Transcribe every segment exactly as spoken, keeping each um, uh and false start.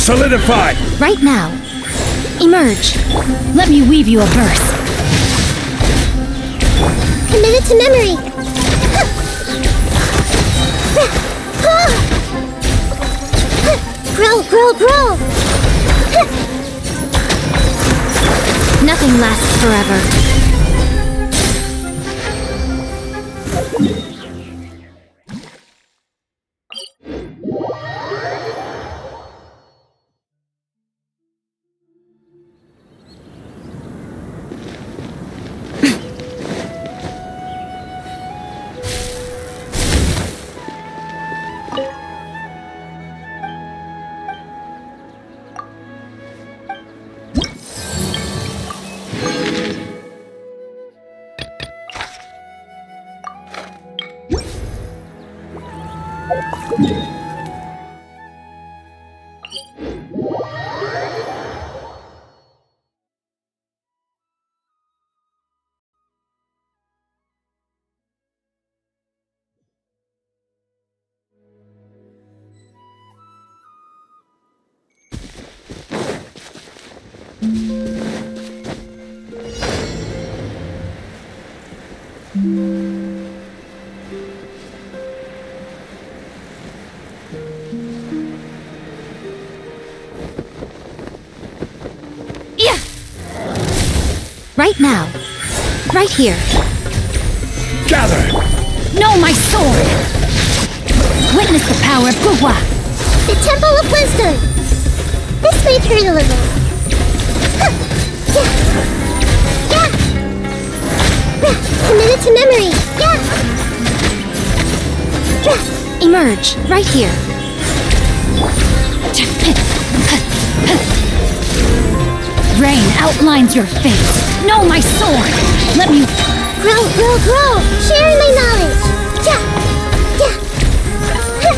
Solidify! Right now. Emerge. Let me weave you a verse. Committed to memory. Grow, grow, grow. Nothing lasts forever. Right now. Right here. Gather! No, my sword! Witness the power of Guhua! The Temple of Wisdom! This may hurt a little. Huh. Yeah! Yeah! Committed to memory! Yeah! Yeah! Emerge, right here. Rain outlines your fate. Know my sword! Let me... Grow, grow, grow! Sharing my knowledge! Yeah! Yeah! Huh.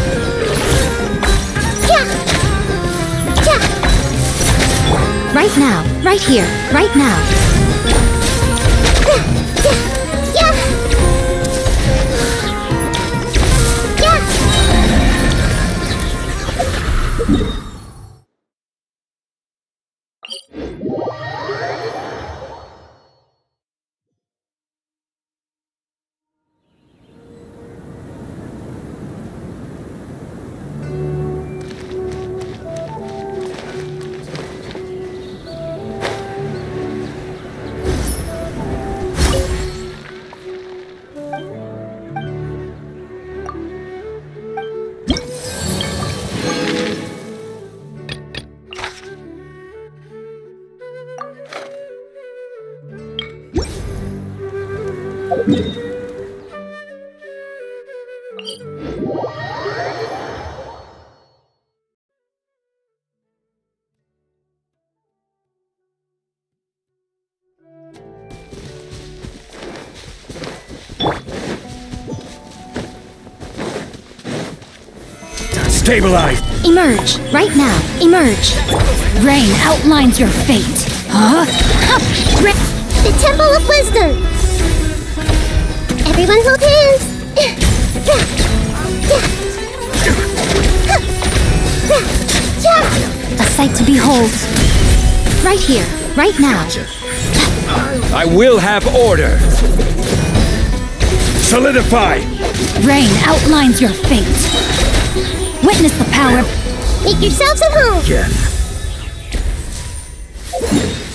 Yeah! Yeah! Right now, right here, right now. Yeah! Yeah! Yeah! Stabilize! Emerge, right now. Emerge. Rain outlines your fate. Huh? Ra The Temple of Wisdom! Everyone hold hands! A sight to behold. Right here, right now. I will have order! Solidify! Rain outlines your fate. Witness the power. Make yourselves at home! Again.